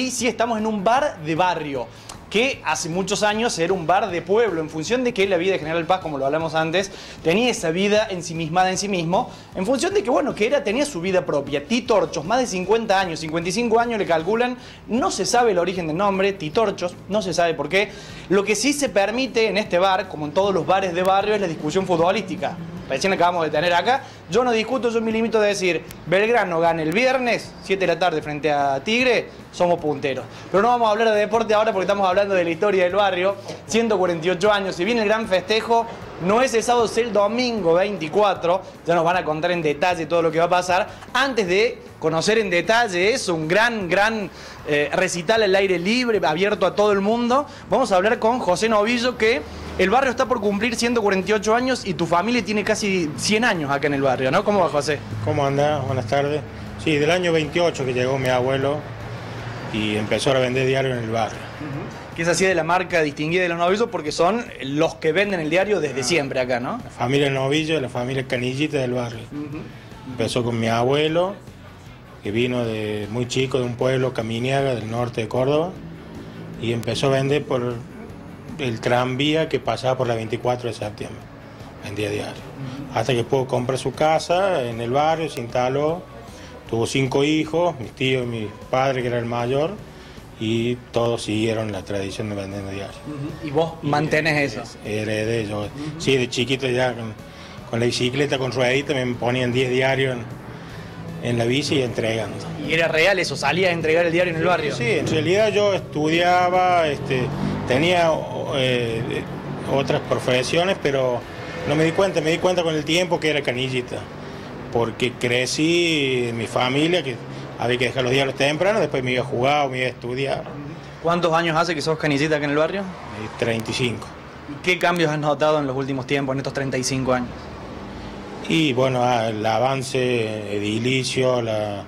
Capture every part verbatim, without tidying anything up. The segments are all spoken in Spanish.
aquí sí estamos en un bar de barrio, que hace muchos años era un bar de pueblo, en función de que la vida de General Paz, como lo hablamos antes, tenía esa vida ensimismada en sí mismo, en función de que, bueno, que era, tenía su vida propia. Titorchos, más de cincuenta años, cincuenta y cinco años le calculan, no se sabe el origen del nombre, Titorchos, no se sabe por qué. Lo que sí se permite en este bar, como en todos los bares de barrio, es la discusión futbolística. Recién acabamos de tener acá, yo no discuto, yo me limito a decir, Belgrano gana el viernes, siete de la tarde frente a Tigre, somos punteros. Pero no vamos a hablar de deporte ahora porque estamos hablando de la historia del barrio, ciento cuarenta y ocho años, si bien el gran festejo no es el sábado, es el domingo veinticuatro, ya nos van a contar en detalle todo lo que va a pasar. Antes de conocer en detalle eso, un gran, gran eh, recital al aire libre, abierto a todo el mundo, vamos a hablar con José Novillo, que el barrio está por cumplir ciento cuarenta y ocho años y tu familia tiene casi cien años acá en el barrio, ¿no? ¿Cómo va, José? ¿Cómo anda? Buenas tardes. Sí, del año veintiocho que llegó mi abuelo y empezó a vender diario en el barrio. Uh-huh. Que es así de la marca distinguida de los Novillos porque son los que venden el diario desde ah, siempre acá, ¿no? La familia Novillo, la familia Canillita del barrio. Uh-huh. Empezó con mi abuelo, que vino de muy chico de un pueblo, Caminiaga, del norte de Córdoba, y empezó a vender por el tranvía que pasaba por la veinticuatro de septiembre, vendía diario. Uh-huh. Hasta que pudo comprar su casa en el barrio, se instaló, tuvo cinco hijos, mis tíos y mi padre, que era el mayor, y todos siguieron la tradición de vender diario. Uh-huh. ¿Y vos y mantenés eso? Heredé yo. Uh-huh. Sí, de chiquito ya con, con la bicicleta, con ruedita, me ponían diez diarios en, en la bici y entregando. ¿Y era real eso? ¿Salías a entregar el diario en el barrio? Sí, en realidad yo estudiaba, este, tenía eh, otras profesiones, pero no me di cuenta, me di cuenta con el tiempo que era canillita, porque crecí en mi familia, que había que dejar los diarios temprano, después me iba a jugar o me iba a estudiar. ¿Cuántos años hace que sos canillita acá en el barrio? treinta y cinco. ¿Y qué cambios has notado en los últimos tiempos, en estos treinta y cinco años? Y bueno, el avance edilicio, la,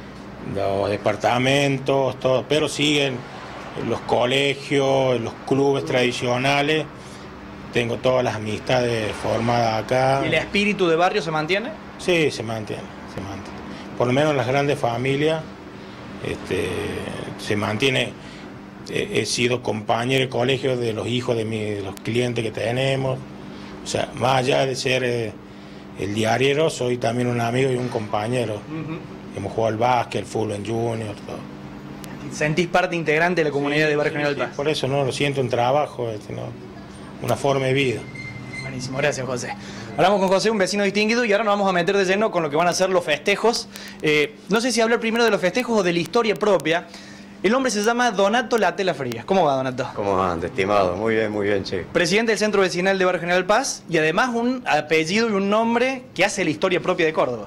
los departamentos, todo, pero siguen los colegios, los clubes tradicionales. Tengo todas las amistades formadas acá. ¿Y el espíritu de barrio se mantiene? Sí, se mantiene, se mantiene. Por lo menos las grandes familias este, se mantiene. He, he sido compañero de colegio de los hijos de, mi, de los clientes que tenemos. O sea, más allá de ser eh, el diariero, soy también un amigo y un compañero. Uh-huh. Hemos jugado al básquet, el fútbol en junior, todo. ¿Sentís parte integrante de la comunidad sí, de Barrio sí, General sí, Paz? por eso no lo siento un trabajo, este, ¿no? Una forma de vida. Buenísimo, gracias, José. Hablamos con José, un vecino distinguido, y ahora nos vamos a meter de lleno con lo que van a ser los festejos. Eh, no sé si hablar primero de los festejos o de la historia propia. El hombre se llama Donato Latela Frías. ¿Cómo va, Donato? ¿Cómo va, estimado? Muy bien, muy bien, che. Presidente del Centro Vecinal de Barrio General Paz y además un apellido y un nombre que hace la historia propia de Córdoba.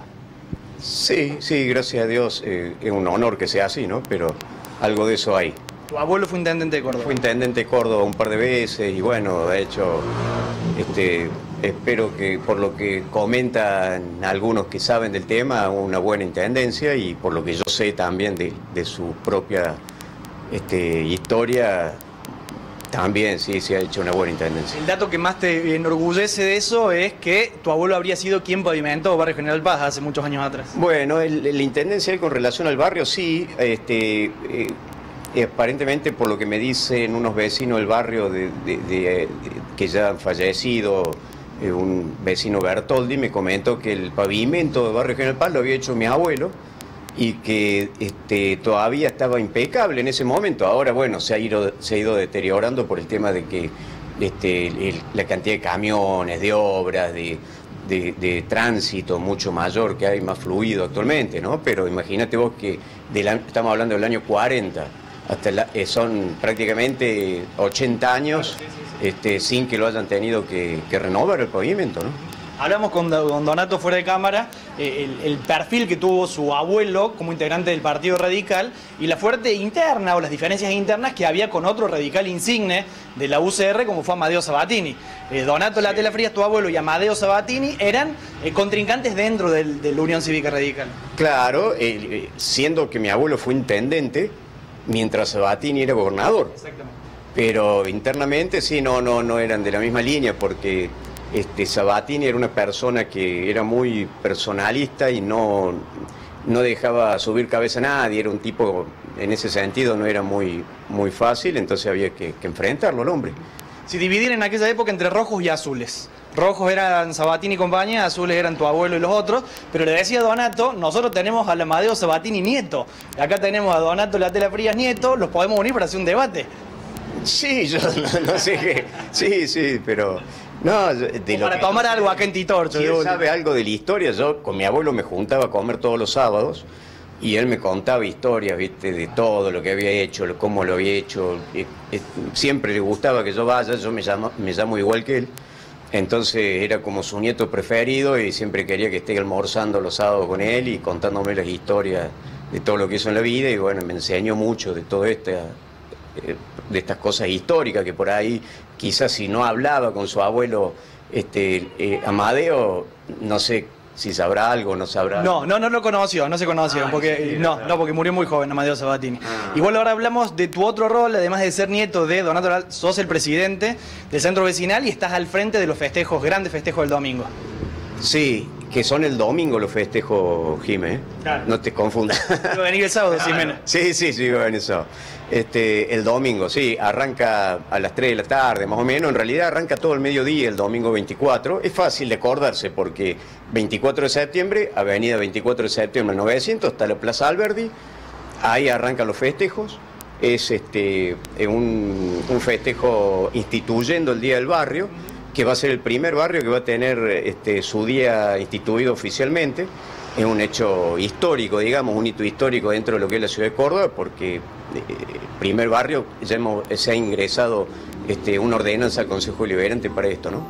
Sí, sí, gracias a Dios. Eh, es un honor que sea así, ¿no? Pero algo de eso hay. Tu abuelo fue intendente de Córdoba. Fue intendente de Córdoba un par de veces y bueno, de hecho, este, espero que por lo que comentan algunos que saben del tema, una buena intendencia y por lo que yo sé también de, de su propia este, historia, también sí se ha hecho una buena intendencia. El dato que más te enorgullece de eso es que tu abuelo habría sido quien pavimentó Barrio General Paz hace muchos años atrás. Bueno, el, la intendencia con relación al barrio sí, este, eh, aparentemente por lo que me dicen unos vecinos del barrio de, de, de, de, que ya han fallecido, eh, un vecino Bertoldi me comentó que el pavimento de Barrio General Paz lo había hecho mi abuelo y que este, todavía estaba impecable en ese momento. Ahora, bueno, se ha ido, se ha ido deteriorando por el tema de que este, el, la cantidad de camiones, de obras, de, de, de tránsito mucho mayor, que hay más fluido actualmente, ¿no? Pero imagínate vos que del, estamos hablando del año cuarenta, hasta la, eh, son prácticamente ochenta años este, sin que lo hayan tenido que, que renovar el pavimento, ¿no? Hablamos con Donato fuera de cámara, eh, el, el perfil que tuvo su abuelo como integrante del Partido Radical y la fuerte interna o las diferencias internas que había con otro radical insigne de la U C R como fue Amadeo Sabatini. Eh, Donato sí. Latela Frías, tu abuelo, y Amadeo Sabatini eran eh, contrincantes dentro del, de la Unión Cívica Radical. Claro, eh, siendo que mi abuelo fue intendente, mientras Sabatini era gobernador. Exactamente. Pero internamente sí, no, no, no eran de la misma línea porque este, Sabatini era una persona que era muy personalista y no, no dejaba subir cabeza a nadie, era un tipo, en ese sentido no era muy, muy fácil, entonces había que, que enfrentarlo al hombre. Si dividieran en aquella época entre rojos y azules. Rojos eran Sabatini y compañía, azules eran tu abuelo y los otros, pero le decía a Donato, nosotros tenemos al Amadeo Sabatini nieto, acá tenemos a Donato Latela Frías nieto, los podemos unir para hacer un debate. Sí, yo no, no sé qué, sí, sí, pero... No, de lo para que, tomar algo acá en Titorcho. Si él sabe algo de la historia, yo con mi abuelo me juntaba a comer todos los sábados y él me contaba historias, viste, de todo lo que había hecho, cómo lo había hecho. Siempre le gustaba que yo vaya, yo me llamo, me llamo igual que él, entonces era como su nieto preferido y siempre quería que esté almorzando los sábados con él y contándome las historias de todo lo que hizo en la vida, y bueno, me enseñó mucho de todo esto, de estas cosas históricas que por ahí quizás si no hablaba con su abuelo este, eh, Amadeo, no sé si sabrá algo, no sabrá. No, no, no lo conoció, no se conoció, ah, porque sí, no, claro. no, porque murió muy joven Amadeo Sabatini. Ah. Igual ahora hablamos de tu otro rol, además de ser nieto de Donato Latela, sos el presidente del centro vecinal y estás al frente de los festejos, grandes festejos del domingo. Sí, que son el domingo los festejos, Jimé, ¿eh? Claro. No te confundas. Va a venir el sábado, Ximena. Sí, sí, sí, va a venir el sábado. Este, el domingo, sí, arranca a las tres de la tarde, más o menos. En realidad arranca todo el mediodía, el domingo veinticuatro. Es fácil de acordarse porque veinticuatro de septiembre, avenida veinticuatro de septiembre novecientos, está la Plaza Alberdi. Ahí arrancan los festejos. Es este, un, un festejo instituyendo el Día del Barrio, que va a ser el primer barrio que va a tener este, su día instituido oficialmente. Es un hecho histórico, digamos, un hito histórico dentro de lo que es la ciudad de Córdoba, porque el eh, primer barrio ya hemos, se ha ingresado este, una ordenanza al Consejo Deliberante para esto, ¿no?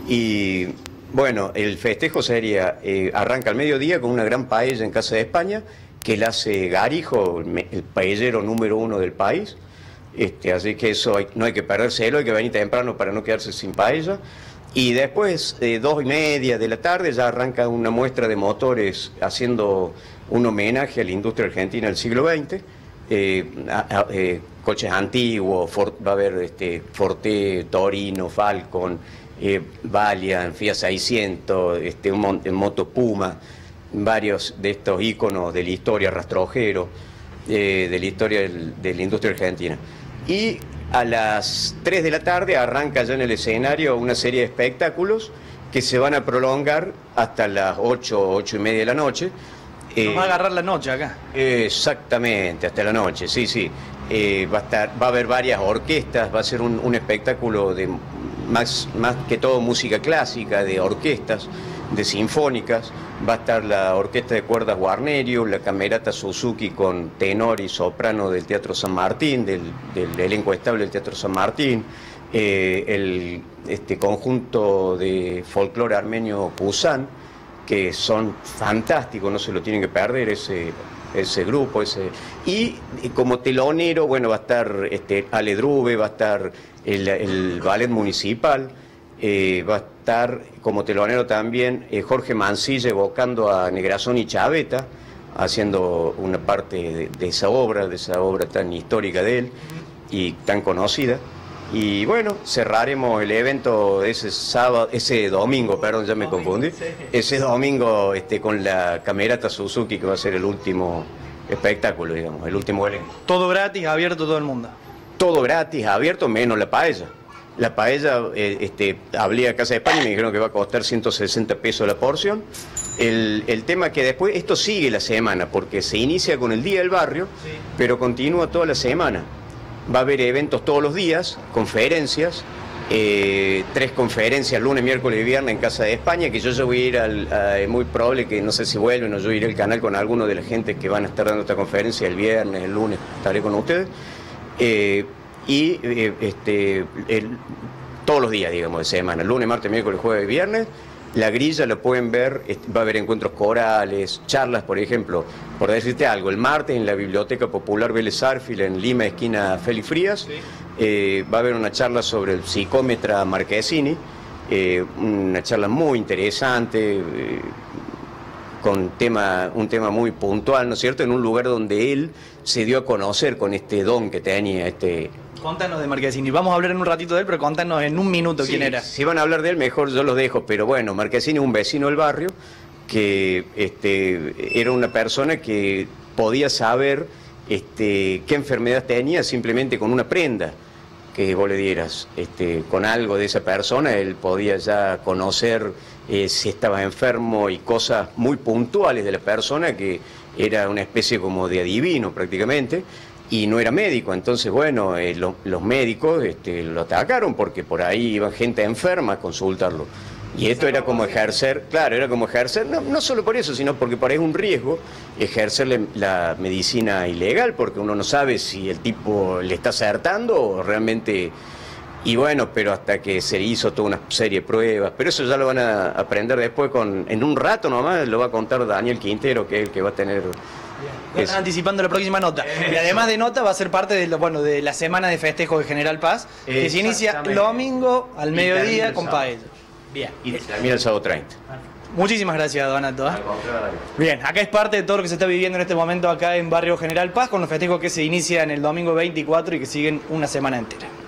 Y bueno, el festejo sería, eh, arranca al mediodía con una gran paella en Casa de España, que la hace Garijo, el, el paellero número uno del país. Este, así que eso hay, no hay que perdérselo, hay que venir temprano para no quedarse sin paella. Y después, de eh, dos y media de la tarde, ya arranca una muestra de motores haciendo un homenaje a la industria argentina del siglo veinte. Eh, a, a, eh, coches antiguos, Ford, va a haber este, Forte, Torino, Falcon, eh, Valiant, Fiat seiscientos, este, un, mon, un Moto Puma, varios de estos íconos de la historia, rastrojero, eh, de la historia del, de la industria argentina. Y a las tres de la tarde arranca ya en el escenario una serie de espectáculos que se van a prolongar hasta las ocho, ocho y media de la noche. Nos Eh, va a agarrar la noche acá. Exactamente, hasta la noche, sí, sí. Eh, va a estar, va a haber varias orquestas, va a ser un, un espectáculo de más, más que todo música clásica, de orquestas, de sinfónicas. Va a estar la orquesta de cuerdas Guarnerio, la camerata Suzuki con tenor y soprano del Teatro San Martín, del, del elenco estable del Teatro San Martín, eh, el este conjunto de folclore armenio Kusan, que son fantásticos, no se lo tienen que perder ese, ese grupo. Ese. Y, y como telonero, bueno, va a estar este, Ale Drube, va a estar el, el ballet municipal, eh, va a estar como telonero también eh, Jorge Mancilla evocando a Negrazón y Chaveta, haciendo una parte de, de esa obra, de esa obra tan histórica de él y tan conocida. Y bueno, cerraremos el evento ese sábado, ese domingo, perdón, ya me confundí, ese domingo este, con la camerata Suzuki, que va a ser el último espectáculo, digamos, el último elenco. Todo gratis, abierto a todo el mundo. Todo gratis, abierto, menos la paella. La paella, eh, este, hablé a Casa de España y me dijeron que va a costar ciento sesenta pesos la porción. El, el tema que después, esto sigue la semana, porque se inicia con el Día del Barrio, sí, pero continúa toda la semana. Va a haber eventos todos los días, conferencias, eh, tres conferencias, lunes, miércoles y viernes en Casa de España, que yo ya voy a ir, al, a, es muy probable que no sé si vuelven o yo iré al canal con alguno de la gente que van a estar dando esta conferencia el viernes, el lunes, estaré con ustedes. Eh, y eh, este, el, todos los días, digamos, de semana, lunes, martes, miércoles, jueves y viernes. La grilla lo pueden ver, va a haber encuentros corales, charlas, por ejemplo, por decirte algo, el martes en la Biblioteca Popular Vélez Arfiel, en Lima, esquina Félix Frías, sí, eh, va a haber una charla sobre el psicómetra Marchesini, eh, una charla muy interesante, eh, con tema, un tema muy puntual, ¿no es cierto?, en un lugar donde él se dio a conocer con este don que tenía, este... Contanos de Marchesini. Vamos a hablar en un ratito de él, pero contanos en un minuto sí, quién era. Si van a hablar de él, mejor yo los dejo, pero bueno, Marchesini es un vecino del barrio que este, era una persona que podía saber este, qué enfermedad tenía simplemente con una prenda que vos le dieras. Este, con algo de esa persona él podía ya conocer eh, si estaba enfermo y cosas muy puntuales de la persona, que era una especie como de adivino prácticamente, y no era médico. Entonces, bueno, eh, lo, los médicos este, lo atacaron porque por ahí iba gente enferma a consultarlo. Y esto era como ejercer, claro, era como ejercer, no, no solo por eso, sino porque por ahí es un riesgo ejercer la, la medicina ilegal, porque uno no sabe si el tipo le está acertando o realmente... Y bueno, pero hasta que se hizo toda una serie de pruebas, pero eso ya lo van a aprender después, con en un rato nomás lo va a contar Daniel Quintero, que es el que va a tener... Ya están anticipando la próxima nota. Y además de nota va a ser parte de, lo, bueno, de la semana de festejo de General Paz, que se inicia el domingo al mediodía con paella. Bien. Y termina el sábado treinta. Muchísimas gracias, Donato. ¿eh? Bien, acá es parte de todo lo que se está viviendo en este momento acá en Barrio General Paz, con los festejos que se inician el domingo veinticuatro y que siguen una semana entera.